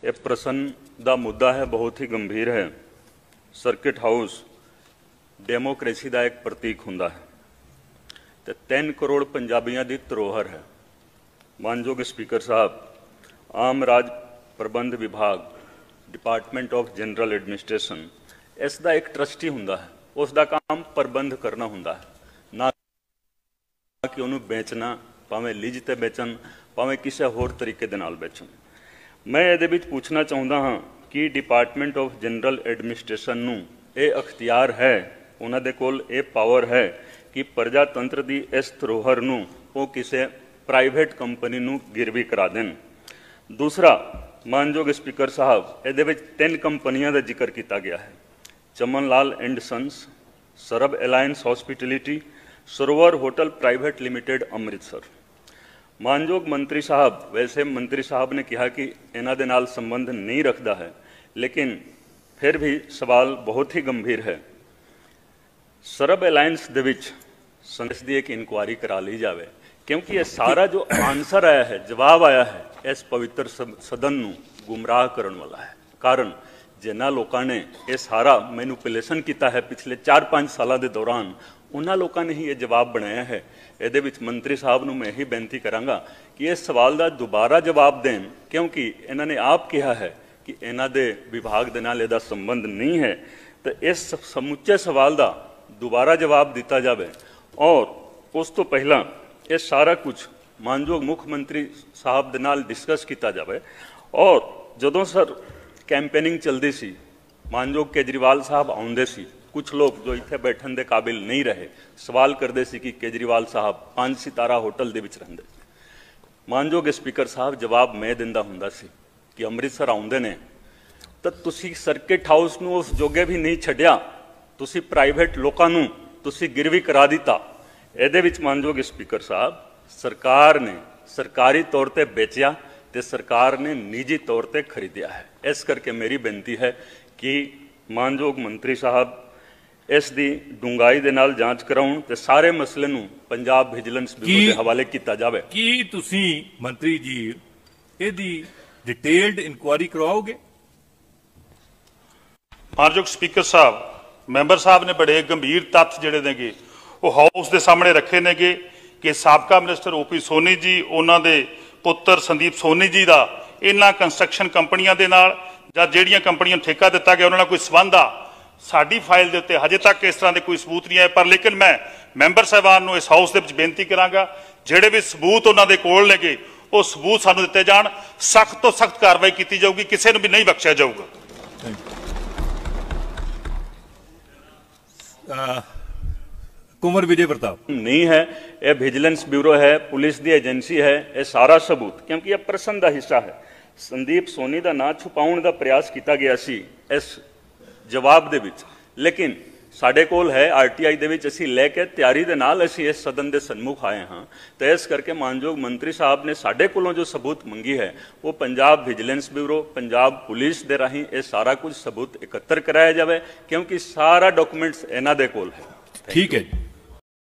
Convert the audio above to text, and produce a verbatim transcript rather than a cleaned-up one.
ਇਹ ਪ੍ਰਸ਼ਨ ਦਾ ਮੁੱਦਾ ਹੈ, ਬਹੁਤ ਹੀ ਗੰਭੀਰ ਹੈ। ਸਰਕਿਟ ਹਾਊਸ ਡੈਮੋਕ੍ਰੇਸੀ ਦਾ ਇੱਕ ਪ੍ਰਤੀਕ ਹੁੰਦਾ ਹੈ ਤੇ ਤਿੰਨ ਕਰੋੜ ਪੰਜਾਬੀਆਂ ਦੀ ਧਰੋਹਰ ਹੈ। ਮਾਨਯੋਗ ਸਪੀਕਰ ਸਾਹਿਬ, ਆਮ ਰਾਜ ਪ੍ਰਬੰਧ ਵਿਭਾਗ ਡਿਪਾਰਟਮੈਂਟ ਆਫ ਜਨਰਲ ਐਡਮਿਨਿਸਟ੍ਰੇਸ਼ਨ ਇਸ ਦਾ ਇੱਕ ਟਰਸਟੀ ਹੁੰਦਾ ਹੈ। ਉਸ ਦਾ ਕੰਮ ਪ੍ਰਬੰਧ ਕਰਨਾ ਹੁੰਦਾ ਹੈ, ਨਾ ਕਿ ਉਹਨੂੰ ਵੇਚਣਾ, ਭਾਵੇਂ ਲੀਜ਼ ਤੇ ਵੇਚਣ, ਭਾਵੇਂ ਕਿਸੇ ਹੋਰ ਤਰੀਕੇ ਦੇ ਨਾਲ ਵੇਚਣ। ਮੈਂ ਇਹਦੇ ਵਿੱਚ ਪੁੱਛਣਾ ਚਾਹੁੰਦਾ ਹਾਂ ਕਿ ਡਿਪਾਰਟਮੈਂਟ ਆਫ ਜਨਰਲ ਐਡਮਿਨਿਸਟ੍ਰੇਸ਼ਨ ਨੂੰ ਇਹ ਅਖਤਿਆਰ ਹੈ, ਉਹਨਾਂ ਦੇ ਕੋਲ ਇਹ ਪਾਵਰ ਹੈ ਕਿ ਪ੍ਰਜਾਤੰਤਰ ਦੀ ਇਸ ਧਰੋਹਰ ਨੂੰ ਉਹ ਕਿਸੇ ਪ੍ਰਾਈਵੇਟ ਕੰਪਨੀ ਨੂੰ ਗਿਰਵੀ ਕਰਾ ਦੇਣ। ਦੂਸਰਾ, ਮਾਨਯੋਗ ਸਪੀਕਰ ਸਾਹਿਬ, ਇਹਦੇ ਵਿੱਚ ਤਿੰਨ ਕੰਪਨੀਆਂ ਦਾ ਜ਼ਿਕਰ ਕੀਤਾ ਗਿਆ ਹੈ, ਚਮਨ ਲਾਲ and sons, Sarab alliance hospitality, Sarovar hotel private limited Amritsar. ਮਾਨਯੋਗ ਮੰਤਰੀ ਸਾਹਿਬ, ਵੈਸੇ ਮੰਤਰੀ ਸਾਹਿਬ ਨੇ ਕਿਹਾ ਕਿ ਇਹਨਾਂ ਦੇ ਨਾਲ ਸੰਬੰਧ ਨਹੀਂ ਰੱਖਦਾ ਹੈ, ਲੇਕਿਨ ਫਿਰ ਵੀ ਸਵਾਲ ਬਹੁਤ ਹੀ ਗੰਭੀਰ ਹੈ। ਸਰਬ ਅਲਾਇੰਸ ਦੇ ਵਿੱਚ ਸੰਸ ਦੀ ਇੱਕ ਇਨਕੁਆਇਰੀ ਕਰਾ ਲਈ ਜਾਵੇ, ਕਿਉਂਕਿ ਇਹ ਸਾਰਾ ਜੋ ਆਨਸਰ ਆਇਆ ਹੈ, ਜਵਾਬ ਆਇਆ ਹੈ, ਇਸ ਪਵਿੱਤਰ ਸਦਨ ਨੂੰ ਗੁੰਮਰਾਹ ਕਰਨ ਵਾਲਾ ਹੈ। ਕਾਰਨ ਜਿਨ੍ਹਾਂ ਲੋਕਾਂ ਨੇ ਇਹ ਸਾਰਾ ਮੈਨੂਪੂਲੇਸ਼ਨ ਕੀਤਾ ਹੈ ਪਿਛਲੇ ਚਾਰ ਪੰਜ ਸਾਲਾਂ ਦੇ ਦੌਰਾਨ, ਉਹਨਾਂ ਲੋਕਾਂ ਨੇ ਹੀ ਇਹ ਜਵਾਬ ਬਣਾਇਆ ਹੈ। ਇਹਦੇ ਵਿੱਚ ਮੰਤਰੀ ਸਾਹਿਬ ਨੂੰ ਮੈਂ ਇਹੀ ਬੇਨਤੀ ਕਰਾਂਗਾ ਕਿ ਇਸ ਸਵਾਲ ਦਾ ਦੁਬਾਰਾ ਜਵਾਬ ਦੇਣ, ਕਿਉਂਕਿ ਇਹਨਾਂ ਨੇ ਆਪ ਕਿਹਾ ਹੈ ਕਿ ਇਹਨਾਂ ਦੇ ਵਿਭਾਗ ਦੇ ਨਾਲ ਇਹਦਾ ਸੰਬੰਧ ਨਹੀਂ ਹੈ। ਤਾਂ ਇਸ ਸਮੁੱਚੇ ਸਵਾਲ ਦਾ ਦੁਬਾਰਾ ਜਵਾਬ ਦਿੱਤਾ ਜਾਵੇ ਔਰ ਉਸ ਤੋਂ ਪਹਿਲਾਂ ਇਹ ਸਾਰਾ ਕੁਝ ਮਾਨਯੋਗ ਮੁੱਖ ਮੰਤਰੀ ਸਾਹਿਬ ਦੇ ਨਾਲ ਡਿਸਕਸ ਕੀਤਾ ਜਾਵੇ। ਔਰ ਜਦੋਂ ਸਰ ਕੈਂਪੇਨਿੰਗ ਚੱਲਦੀ ਸੀ, ਮਾਨਯੋਗ ਕੇਜਰੀਵਾਲ ਸਾਹਿਬ ਆਉਂਦੇ ਸੀ, ਕੁਝ ਲੋਕ ਜੋ ਇੱਥੇ ਬੈਠਣ ਦੇ ਕਾਬਿਲ ਨਹੀਂ ਰਹੇ ਸਵਾਲ ਕਰਦੇ ਸੀ ਕਿ ਕੇਜਰੀਵਾਲ ਸਾਹਿਬ ਪੰਜ ਸਿਤਾਰਾ ਹੋਟਲ ਦੇ ਵਿੱਚ ਰਹਿੰਦੇ। ਮਾਨਯੋਗ ਸਪੀਕਰ ਸਾਹਿਬ, ਜਵਾਬ ਮੈਂ ਦਿੰਦਾ ਹੁੰਦਾ ਸੀ ਕਿ ਅੰਮ੍ਰਿਤਸਰ ਆਉਂਦੇ ਨੇ ਤਾਂ ਤੁਸੀਂ ਸਰਕਿਟ ਹਾਊਸ ਨੂੰ ਉਸ ਜੋਗੇ ਵੀ ਨਹੀਂ ਛੱਡਿਆ, ਤੁਸੀਂ ਪ੍ਰਾਈਵੇਟ ਲੋਕਾਂ ਨੂੰ ਤੁਸੀਂ ਗਿਰਵੀ ਕਰਾ ਦਿੱਤਾ। ਇਹਦੇ ਵਿੱਚ ਮਾਨਯੋਗ ਸਪੀਕਰ ਸਾਹਿਬ, ਸਰਕਾਰ ਨੇ ਸਰਕਾਰੀ ਤੌਰ ਤੇ ਵੇਚਿਆ ਤੇ ਸਰਕਾਰ ਨੇ ਨਿੱਜੀ ਤੌਰ ਤੇ ਖਰੀਦਿਆ ਹੈ। ਇਸ ਕਰਕੇ ਮੇਰੀ ਬੇਨਤੀ ਹੈ ਕਿ ਮਾਨਯੋਗ ਮੰਤਰੀ ਸਾਹਿਬ ਇਸ ਦੀ ਡੂੰਘਾਈ ਦੇ ਨਾਲ ਜਾਂਚ ਕਰਾਉਣ ਤੇ ਸਾਰੇ ਮਸਲੇ ਨੂੰ ਪੰਜਾਬ ਵਿਜੀਲੈਂਸ ਬਿਊਰੋ ਦੇ ਹਵਾਲੇ ਕੀਤਾ ਜਾਵੇ। ਕੀ ਤੁਸੀਂ ਮੰਤਰੀ ਜੀ ਇਹਦੀ ਡਿਟੇਲਡ ਇਨਕੁਆਇਰੀ ਕਰਵਾਓਗੇ? ਮਾਨਯੋਗ ਸਪੀਕਰ ਸਾਹਿਬ, ਮੈਂਬਰ ਸਾਹਿਬ ਨੇ ਬੜੇ ਗੰਭੀਰ ਤੱਥ ਜਿਹੜੇ ਨੇਗੇ ਉਹ ਹਾਊਸ ਦੇ ਸਾਹਮਣੇ ਰੱਖੇ ਨੇਗੇ ਕਿ ਸਾਬਕਾ ਮਿਨਿਸਟਰ ਓਪੀ ਸੋਨੀ ਜੀ, ਉਹਨਾਂ ਦੇ ਪੁੱਤਰ ਸੰਦੀਪ ਸੋਨੀ ਜੀ ਦਾ ਇਹਨਾਂ ਕੰਸਟਰਕਸ਼ਨ ਕੰਪਨੀਆਂ ਦੇ ਨਾਲ ਜਾਂ ਜਿਹੜੀਆਂ ਕੰਪਨੀਆਂ ਨੂੰ ਠੇਕਾ ਦਿੱਤਾ ਗਿਆ ਉਹਨਾਂ ਨਾਲ ਕੋਈ ਸੰਬੰਧ ਆ। ਸਾਡੀ ਫਾਈਲ ਦੇ ਉੱਤੇ ਹਜੇ ਤੱਕ ਇਸ ਤਰ੍ਹਾਂ ਦੇ ਕੋਈ ਸਬੂਤ ਨਹੀਂ ਆਏ, ਪਰ ਲੇਕਿਨ ਮੈਂ ਮੈਂਬਰ ਸਾਹਿਬਾਨ ਨੂੰ ਇਸ ਹਾਊਸ ਦੇ ਵਿੱਚ ਬੇਨਤੀ ਕਰਾਂਗਾ, ਜਿਹੜੇ ਵੀ ਸਬੂਤ ਉਹਨਾਂ ਦੇ ਕੋਲ ਨੇਗੇ ਉਹ ਸਬੂਤ ਸਾਨੂੰ ਦਿੱਤੇ ਜਾਣ, ਸਖਤ ਤੋਂ ਸਖਤ ਕਾਰਵਾਈ ਕੀਤੀ ਜਾਊਗੀ, ਕਿਸੇ ਨੂੰ ਵੀ ਨਹੀਂ ਬਖਸ਼ਿਆ ਜਾਊਗਾ। कुंवर विजय प्रताप नहीं है, यह विजिलेंस ब्यूरो है, पुलिस की एजेंसी है, यह सारा सबूत, क्योंकि यह प्रश्न का हिस्सा है। संदीप सोनी का नाम छुपाने का प्रयास किया गया सी इस जवाब दे विच, लेकिन साडे कोल है आरटीआई दे विच असीं लैके तैयारी दे नाल असीं इस सदन के सन्मुख आए हाँ। तो इस करके मानयोग मंत्री साहब ने साडे कोलों जो सबूत मंगी है वो Punjab vigilance bureau, Punjab police दे राही ये सारा कुछ सबूत एकत्र कराया जाए, क्योंकि सारा डॉक्यूमेंट्स इन्हां दे कोल है। ठीक है।